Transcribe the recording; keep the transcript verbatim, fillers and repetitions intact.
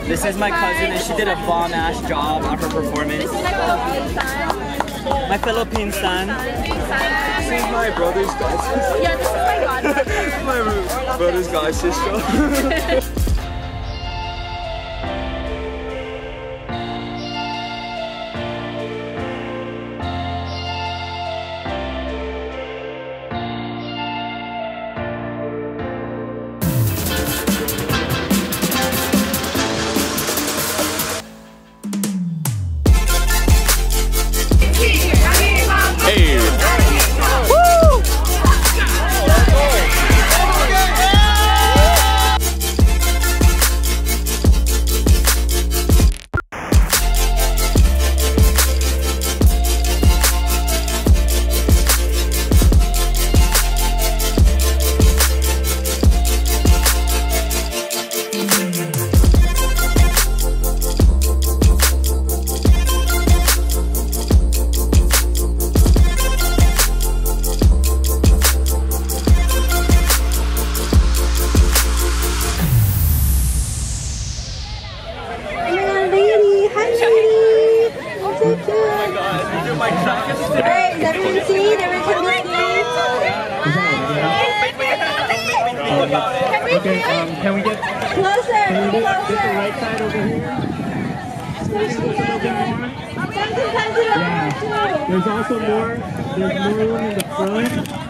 This is my cousin, and she did a bomb-ass job on her performance. This is my Philippine son. My Philippine son. This is my brother's guy sister. Yeah, this is my godmother. This is my brother's guy sister. Okay, um, can we get Closer! can we get, Closer! get the right side over here? Yeah. There's also more. There's more room in the front.